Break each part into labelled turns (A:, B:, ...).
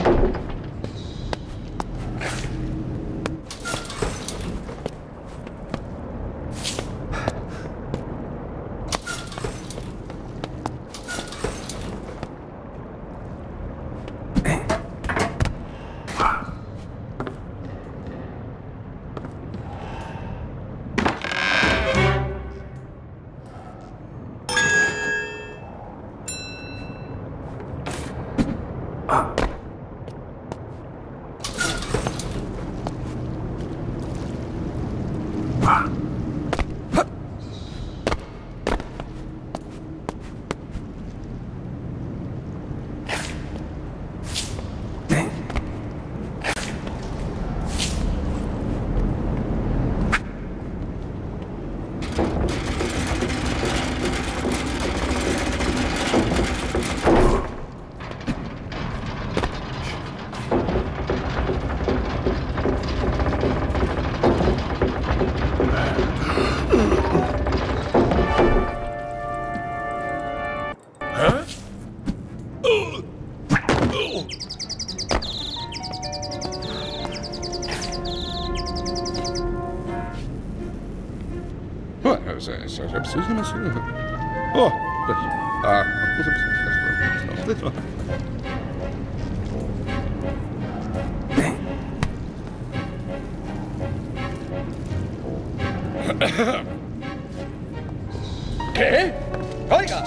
A: ¿Qué? ¡Oiga!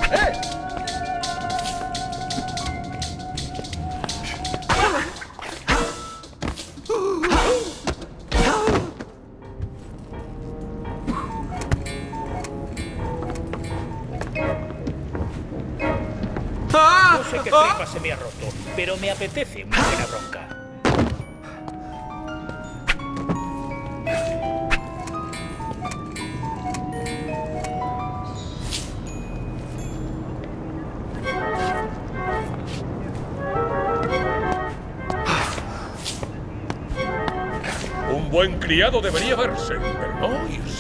B: No sé qué tripa se me ha roto, pero me apetece una buena bronca.
A: Un buen criado debería verse, pero no irse.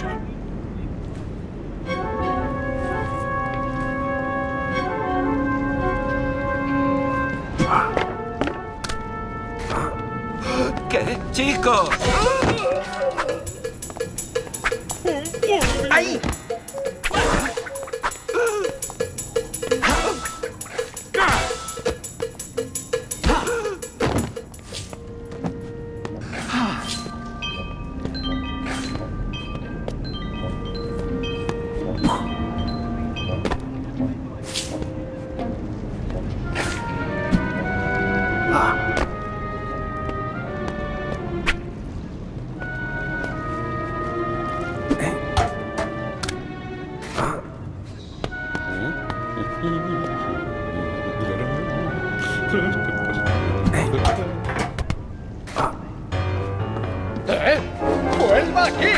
C: ¿Qué, chicos? ¡Ahí!
A: ¡Vuelva aquí!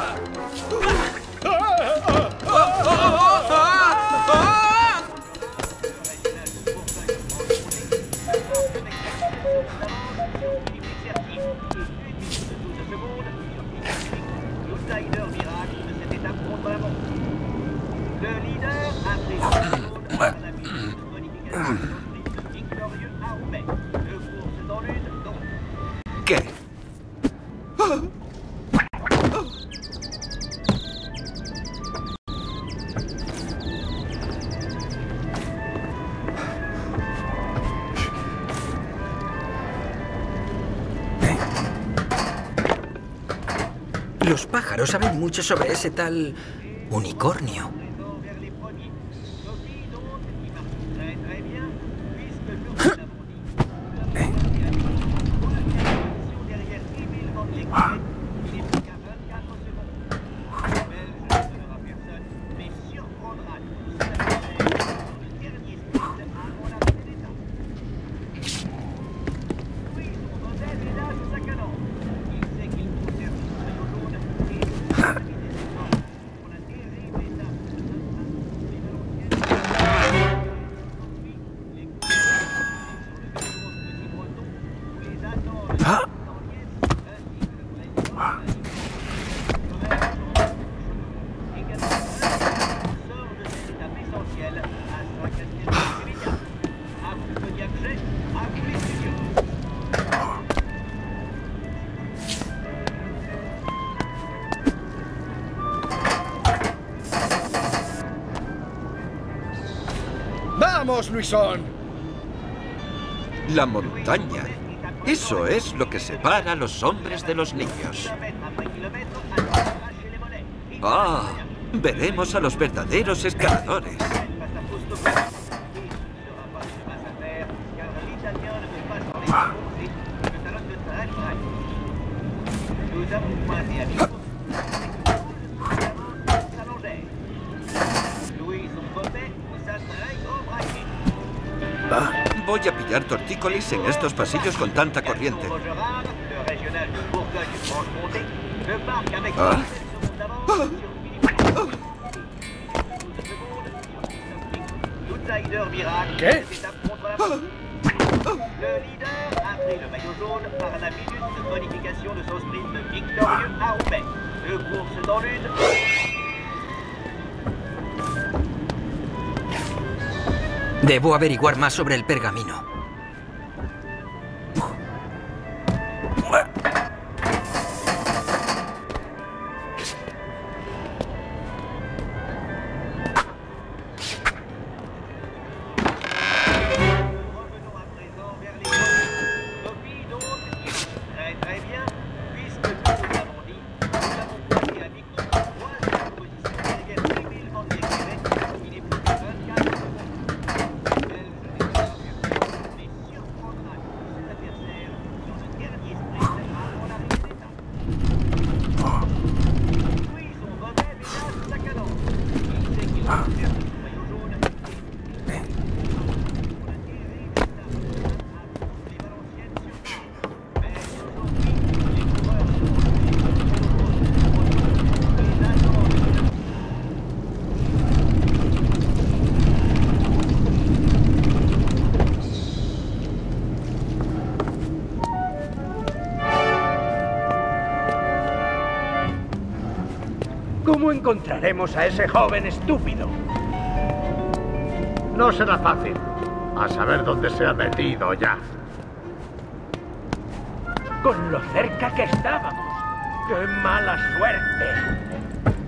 C: ¿Qué? Los pájaros saben mucho sobre ese tal unicornio.
D: ¡Vamos, Luisón!
E: La montaña. Eso es lo que separa a los hombres de los niños. Ah, veremos a los verdaderos escaladores. Voy a pillar tortícolis en estos pasillos con tanta corriente. ¿Ah?
D: ¿Qué?
F: Le leader a pris le maillot jaune par la minute bonification de son sprint victorieux à Roubaix. 2 courses dans l'une.
C: Debo averiguar más sobre el pergamino.
B: ¿Cómo encontraremos a ese joven estúpido?
G: No será fácil. A saber dónde se ha metido ya.
B: Con lo cerca que estábamos. ¡Qué mala suerte!